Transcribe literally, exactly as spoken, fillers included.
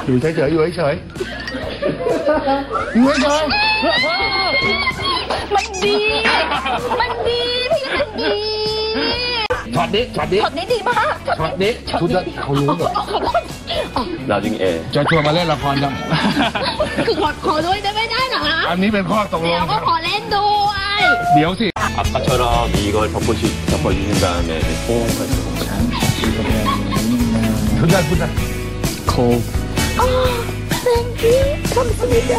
อยู่เฉยๆอยู่เฉยๆอยู่เฉยมันดีมันดีพี่มันดีช็อตนี้ช็อตนี้ช็อตนี้ดีมากช็อตนี้คุณจะเขารู้หมดเราจริงเอจะชวนมาเล่นละครยังคือขอขอด้วยได้ไม่ได้หรอคะอันนี้เป็นข้อตกลงแล้วก็ขอเล่นด้วยเดี๋ยวสิ 아까처럼이걸 덮어주, 덮어주신 다음에 뽕을 분단 분단 코 아, thank you 감사합니다